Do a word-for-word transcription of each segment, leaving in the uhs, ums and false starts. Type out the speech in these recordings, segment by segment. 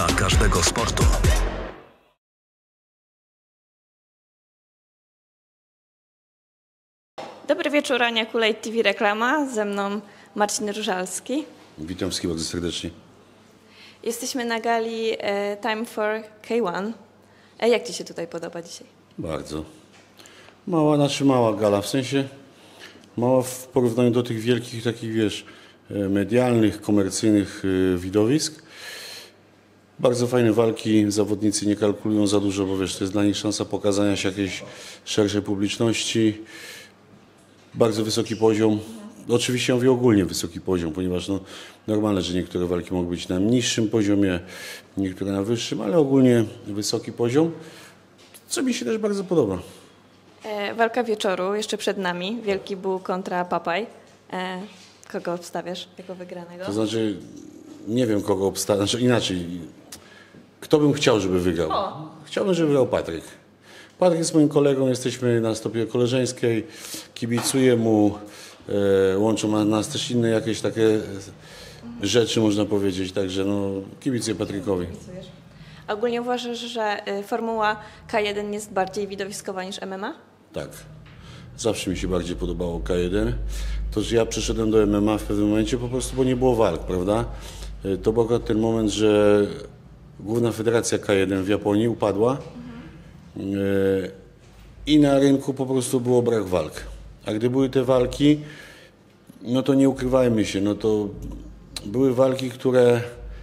dla każdego sportu. Dobry wieczór, Ania Kulej, T V Reklama. Ze mną Marcin Różalski. Witam wszystkich bardzo serdecznie. Jesteśmy na gali e, Time for K jeden. E, jak Ci się tutaj podoba dzisiaj? Bardzo. Mała, znaczy mała gala, w sensie mała w porównaniu do tych wielkich takich, wiesz, medialnych, komercyjnych widowisk. Bardzo fajne walki, zawodnicy nie kalkulują za dużo, bo wiesz, to jest dla nich szansa pokazania się jakiejś szerszej publiczności. Bardzo wysoki poziom. Oczywiście ja mówię ogólnie wysoki poziom, ponieważ no, normalne, że niektóre walki mogą być na niższym poziomie, niektóre na wyższym, ale ogólnie wysoki poziom, co mi się też bardzo podoba. E, walka wieczoru jeszcze przed nami. Wielki Bull kontra Papaj. E, kogo obstawiasz jako wygranego? To znaczy, nie wiem kogo obstawiam, znaczy inaczej, kto bym chciał, żeby wygrał? O. Chciałbym, żeby wygrał Patryk. Patryk jest moim kolegą, jesteśmy na stopie koleżeńskiej, kibicuję mu, e, łączą nas też inne jakieś takie rzeczy, można powiedzieć, także no, kibicuję Patrykowi. Kibicujesz. Ogólnie uważasz, że y, Formuła K jeden jest bardziej widowiskowa niż M M A? Tak. Zawsze mi się bardziej podobało K jeden. To, że ja przeszedłem do M M A w pewnym momencie po prostu, bo nie było walk, prawda? To był akurat ten moment, że główna federacja K jeden w Japonii upadła mhm. i na rynku po prostu było brak walk. A gdy były te walki, no to nie ukrywajmy się, no to były walki, które...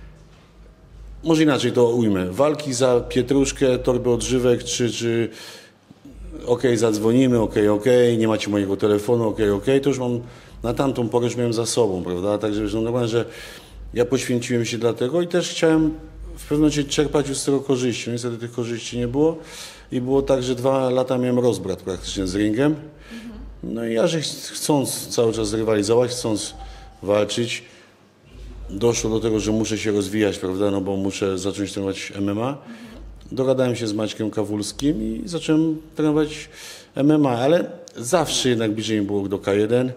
Może inaczej to ujmę. Walki za pietruszkę, torbę odżywek, czy... czy okej, zadzwonimy, okej, okej, nie macie mojego telefonu, okej, okej, to już mam, na tamtą porę już miałem za sobą, prawda, także wiesz, no normalnie, że ja poświęciłem się dla tego i też chciałem w pewnym momencie czerpać już z tego korzyści, no niestety tych korzyści nie było i było tak, że dwa lata miałem rozbrat praktycznie z ringiem, no i ja, że chcąc cały czas rywalizować, chcąc walczyć, doszło do tego, że muszę się rozwijać, prawda, no bo muszę zacząć trenować M M A. Dogadałem się z Maćkiem Kawulskim i zacząłem trenować M M A, ale zawsze jednak bliżej mi było do K jeden.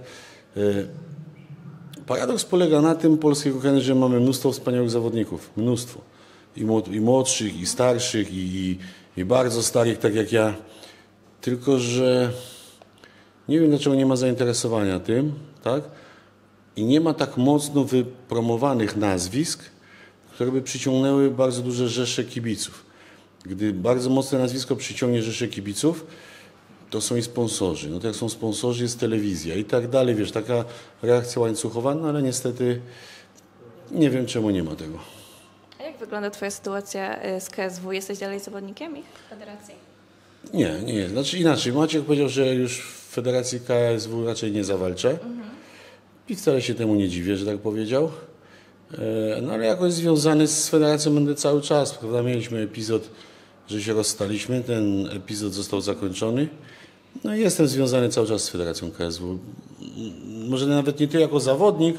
Paradoks polega na tym, polskiego K jeden, że mamy mnóstwo wspaniałych zawodników, mnóstwo. I młodszych, i starszych, i, i, i bardzo starych, tak jak ja. Tylko że nie wiem, dlaczego nie ma zainteresowania tym, tak? I nie ma tak mocno wypromowanych nazwisk, które by przyciągnęły bardzo duże rzesze kibiców. Gdy bardzo mocne nazwisko przyciągnie rzeszę kibiców, to są i sponsorzy. No to jak są sponsorzy, jest telewizja i tak dalej. Wiesz, taka reakcja łańcuchowa, no ale niestety nie wiem, czemu nie ma tego. A jak wygląda Twoja sytuacja z K S W? Jesteś dalej zawodnikiem ich w federacji? Nie, nie. Znaczy inaczej. Maciek powiedział, że już w federacji K S W raczej nie zawalczę. Mhm. I wcale się temu nie dziwię, że tak powiedział. No ale jakoś związany z federacją będę cały czas, prawda? Mieliśmy epizod, że się rozstaliśmy, ten epizod został zakończony. No i jestem związany cały czas z federacją K S W. Może nawet nie ty jako zawodnik,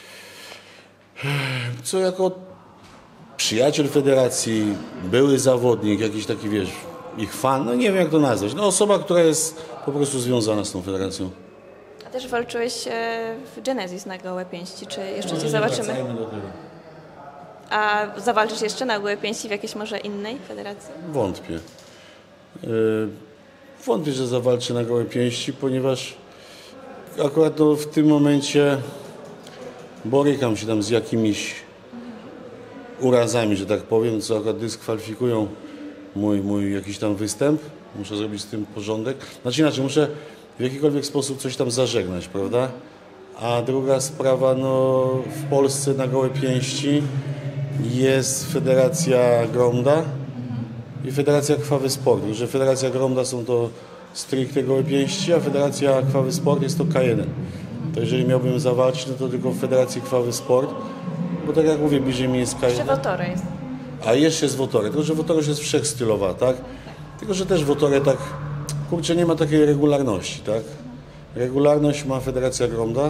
co jako przyjaciel federacji, były zawodnik, jakiś taki, wiesz, ich fan, no nie wiem jak to nazwać. No osoba, która jest po prostu związana z tą federacją. A też walczyłeś w Genesis na gołe pięści, czy jeszcze no, Cię zobaczymy? Do tego. A zawalczysz jeszcze na gołe pięści w jakiejś może innej federacji? Wątpię. Yy, wątpię, że zawalczę na gołe pięści, ponieważ akurat no, w tym momencie borykam się tam z jakimiś urazami, że tak powiem, co akurat dyskwalifikują mój, mój jakiś tam występ. Muszę zrobić z tym porządek. Znaczy inaczej, muszę w jakikolwiek sposób coś tam zażegnać, prawda? A druga sprawa, no w Polsce na gołe pięści jest Federacja Gromda i Federacja Krwawy Sport. Że Federacja Gromda są to stricte gołe pięści, a Federacja Krwawy Sport jest to K jeden. To jeżeli miałbym zawalczyć, no to tylko w Federacji Krwawy Sport, bo tak jak mówię, bliżej mi jest K jeden. Jeszcze Wotore jest. A jeszcze jest Wotore, tylko że Wotore jest wszechstylowa, tak? Tylko że też Wotore tak, kurczę, nie ma takiej regularności, tak? Regularność ma Federacja Gromda.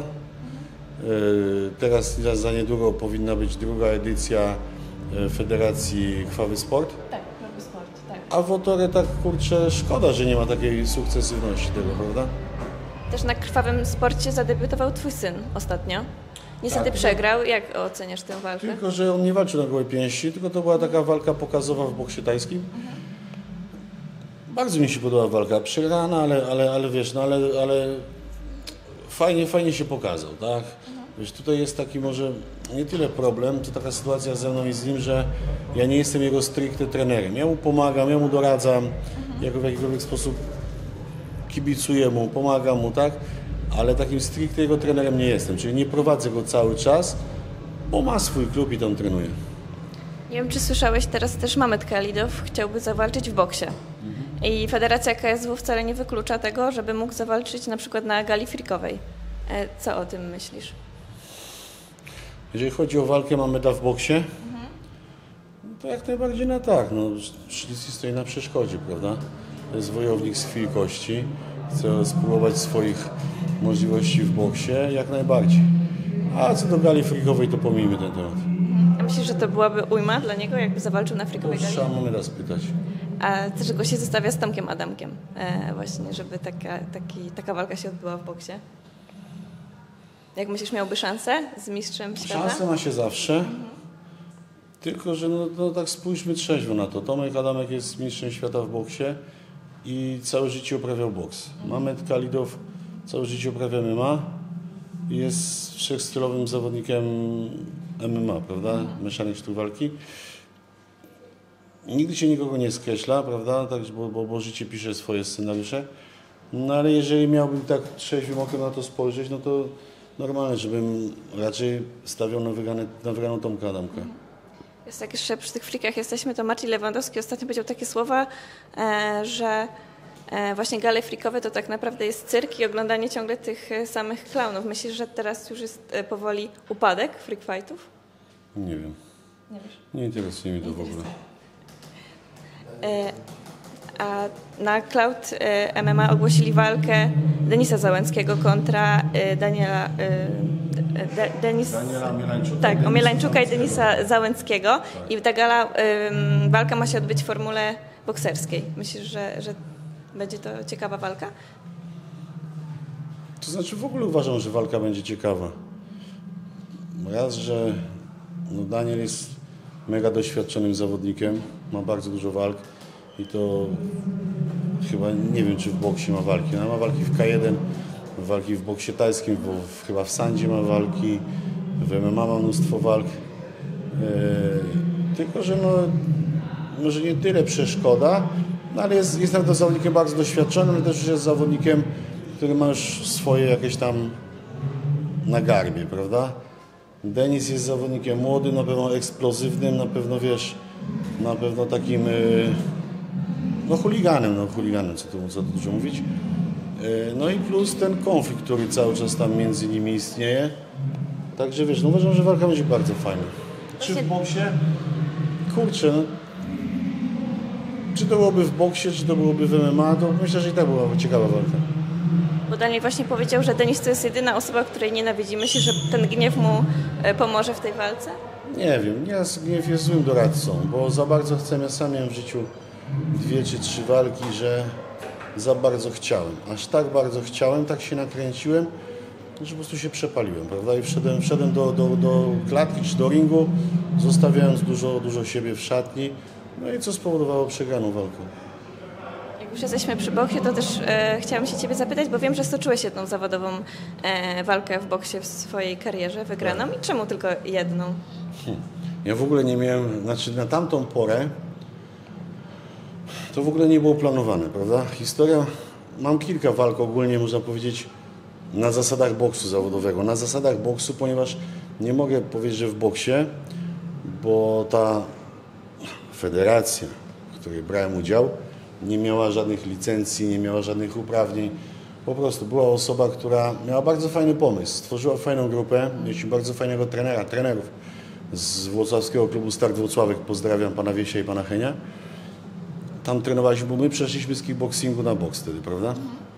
Teraz za niedługo powinna być druga edycja Federacji Krwawy Sport. Tak, Krwawy Sport, tak. A Wotore tak, kurczę, szkoda, że nie ma takiej sukcesywności tego, prawda? Też na Krwawym Sporcie zadebiutował Twój syn ostatnio. Niestety Tak. przegrał. Jak oceniasz tę walkę? Tylko, że on nie walczył na gołe pięści, tylko to była taka walka pokazowa w boksie tajskim. Mhm. Bardzo mi się podoba walka. Przegrana, ale, ale, ale wiesz, no ale, ale fajnie, fajnie się pokazał, tak? Wiesz, tutaj jest taki może nie tyle problem, to taka sytuacja ze mną i z nim, że ja nie jestem jego stricte trenerem. Ja mu pomagam, ja mu doradzam, jako w jakikolwiek sposób kibicuję mu, pomagam mu, tak? Ale takim stricte jego trenerem nie jestem, czyli nie prowadzę go cały czas, bo ma swój klub i tam trenuje. Nie wiem, czy słyszałeś, teraz też Mamet Kalidow chciałby zawalczyć w boksie. I Federacja K S W wcale nie wyklucza tego, żeby mógł zawalczyć na przykład na gali freakowej. E, Co o tym myślisz? Jeżeli chodzi o walkę Mameda w boksie, to jak najbardziej na tak. No, Szlicy stoi na przeszkodzie, prawda? To jest wojownik z krwi i kości. Chce spróbować swoich możliwości w boksie, jak najbardziej. A co do gali freakowej, to pomijmy ten temat. A myślisz, że to byłaby ujma dla niego, jakby zawalczył na To freakowej gali? trzeba Mameda spytać. A też go się zestawia z Tomkiem Adamkiem, e, właśnie, żeby taka, taki, taka walka się odbyła w boksie. Jak myślisz, miałby szansę z mistrzem świata? Szansa ma się zawsze, tylko że no, no tak spójrzmy trzeźwo na to. Tomek Adamek jest mistrzem świata w boksie i całe życie uprawiał boks. Mamet Kalidow całe życie uprawia M M A i jest wszechstylowym zawodnikiem M M A, prawda? Mieszanych sztuk walki. Nigdy się nikogo nie skreśla, prawda? Tak, bo, bo, bo życie pisze swoje scenariusze. No ale jeżeli miałbym tak trzeźwym okiem na to spojrzeć, no to normalne, żebym raczej stawiał na, wygrane, na wygraną Tomka Adamka. Jest tak, jeszcze przy tych frikach jesteśmy, to Marcin Lewandowski ostatnio powiedział takie słowa, e, że e, właśnie gale frikowe to tak naprawdę jest cyrk i oglądanie ciągle tych e, samych klaunów. Myślisz, że teraz już jest e, powoli upadek freak fightów? Nie wiem. Nie wiesz. Nie interesuje mnie to w ogóle. E, a na Cloud e, M M A ogłosili walkę Denisa Załęckiego kontra e, Daniela e, De, Denis, Daniela Mielańczuka. Tak, Omielańczuka i Denisa Załęckiego. Tak. I ta gala, ym, walka ma się odbyć w formule bokserskiej. Myślisz, że, że będzie to ciekawa walka? To znaczy w ogóle uważam, że walka będzie ciekawa. Raz, że no Daniel jest mega doświadczonym zawodnikiem, ma bardzo dużo walk i to chyba nie wiem, czy w boksie ma walki. No, ma walki w K jeden, walki w boksie tajskim, bo w, chyba w sandzie ma walki, w M M A ma mnóstwo walk. Yy, tylko, że no, może nie tyle przeszkoda, no, ale jest, jest nawet zawodnikiem bardzo doświadczonym, ale też już jest zawodnikiem, który ma już swoje jakieś tam na garbie, prawda? Denis jest zawodnikiem młodym, na pewno eksplozywnym, na pewno wiesz, na pewno takim yy, no chuliganem, no chuliganem, co tu, co tu dużo mówić. No i plus ten konflikt, który cały czas tam między nimi istnieje. Także wiesz, no uważam, że walka będzie bardzo fajna. Czy w boksie? Kurczę, no. Czy to byłoby w boksie, czy to byłoby w M M A, to myślę, że i tak byłaby ciekawa walka. Bo Daniel właśnie powiedział, że Denis to jest jedyna osoba, której nienawidzi. Myślisz, że ten gniew mu pomoże w tej walce? Nie wiem, ja gniew jest złym doradcą, bo za bardzo chcę, ja sam miałem w życiu dwie czy trzy walki, że za bardzo chciałem. Aż tak bardzo chciałem, tak się nakręciłem, że po prostu się przepaliłem, prawda? I wszedłem, wszedłem do, do, do klatki czy do ringu, zostawiając dużo, dużo siebie w szatni, no i co spowodowało przegraną walkę. Jak już jesteśmy przy boksie, to też e, chciałam się Ciebie zapytać, bo wiem, że stoczyłeś jedną zawodową e, walkę w boksie w swojej karierze, wygraną. I czemu tylko jedną? Hmm. Ja w ogóle nie miałem, znaczy na tamtą porę to w ogóle nie było planowane, prawda? Historia, mam kilka walk ogólnie, można powiedzieć, na zasadach boksu zawodowego. Na zasadach boksu, ponieważ nie mogę powiedzieć, że w boksie, bo ta federacja, w której brałem udział, nie miała żadnych licencji, nie miała żadnych uprawnień. Po prostu była osoba, która miała bardzo fajny pomysł, stworzyła fajną grupę, mieliśmy bardzo fajnego trenera, trenerów z włocławskiego klubu Start Włocławek, pozdrawiam pana Wiesia i pana Henia. Tam trenowaliśmy, bo my przeszliśmy z kickboxingu na boks wtedy, prawda?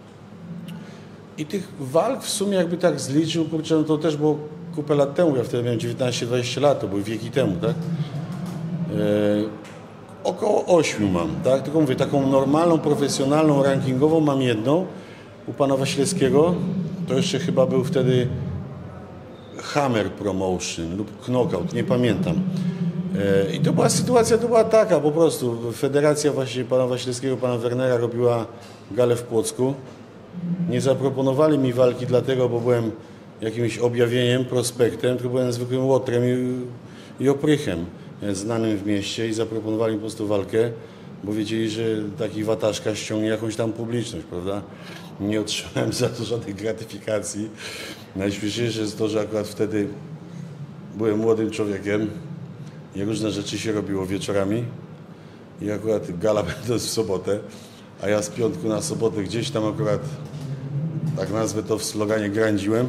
I tych walk w sumie jakby tak zliczył, kurczę, no to też było kupę lat temu, ja wtedy miałem dziewiętnaście dwadzieścia lat, to były wieki temu, tak? E, około ośmiu mam, tak? Tylko mówię, taką normalną, profesjonalną, rankingową mam jedną u pana Wasilewskiego, to jeszcze chyba był wtedy Hammer Promotion lub Knockout, nie pamiętam. E, I to była sytuacja, to była taka po prostu. Federacja właśnie pana Wasilewskiego, pana Wernera robiła galę w Płocku. Nie zaproponowali mi walki dlatego, bo byłem jakimś objawieniem, prospektem, tylko byłem zwykłym łotrem i, i oprychem znanym w mieście i zaproponowali mi po prostu walkę, bo wiedzieli, że taki wataszka ściągnie jakąś tam publiczność, prawda? Nie otrzymałem za to żadnej gratyfikacji. Najśmieszniejsze jest to, że akurat wtedy byłem młodym człowiekiem i różne rzeczy się robiło wieczorami i akurat gala będąc w sobotę, a ja z piątku na sobotę gdzieś tam akurat, tak nazwę to w sloganie, grędziłem.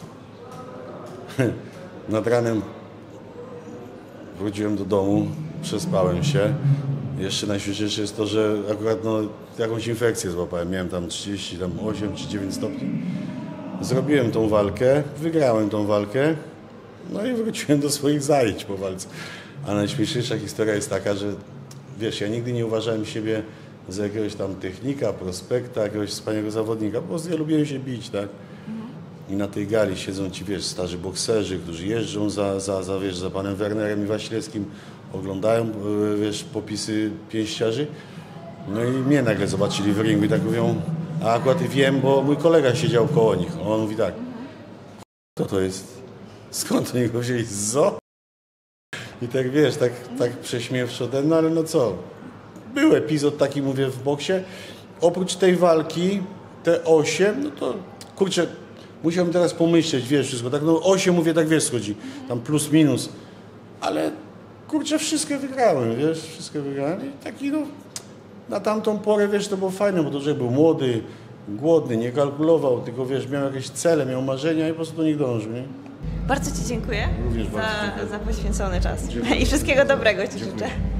Nad ranem wróciłem do domu, przespałem się. Jeszcze najśmieszniejsze jest to, że akurat no, jakąś infekcję złapałem. Miałem tam trzydzieści osiem czy dziewięć stopni. Zrobiłem tą walkę, wygrałem tą walkę, no i wróciłem do swoich zajęć po walce. A najśmieszniejsza historia jest taka, że wiesz, ja nigdy nie uważałem siebie za jakiegoś tam technika, prospekta, jakiegoś wspaniałego zawodnika. Po prostu ja lubiłem się bić, tak? I na tej gali siedzą ci, wiesz, starzy bokserzy, którzy jeżdżą za, za, za, wiesz, za panem Wernerem i Wasilewskim, oglądają, wiesz, popisy pięściarzy. No i mnie nagle zobaczyli w ringu i tak mówią, a akurat wiem, bo mój kolega siedział koło nich. On mówi tak, kto to jest? Skąd oni go wzięli? Z zoo? I tak, wiesz, tak, tak prześmiewczo, no ale no co? Był epizod taki, mówię, w boksie. Oprócz tej walki, te osiem, no to kurczę, musiałbym teraz pomyśleć, wiesz, wszystko, tak, no osiem, mówię, tak, wiesz, schodzi, tam plus, minus, ale kurczę, wszystko wygrałem, wiesz, wszystko wygrałem i taki, no, na tamtą porę, wiesz, to było fajne, bo to, że był młody, głodny, nie kalkulował, tylko, wiesz, miał jakieś cele, miał marzenia i po prostu do nich dążył, nie? Bardzo Ci dziękuję Również bardzo za, dziękuję. za poświęcony czas Dziękuję. i wszystkiego dobrego Ci Dziękuję. życzę.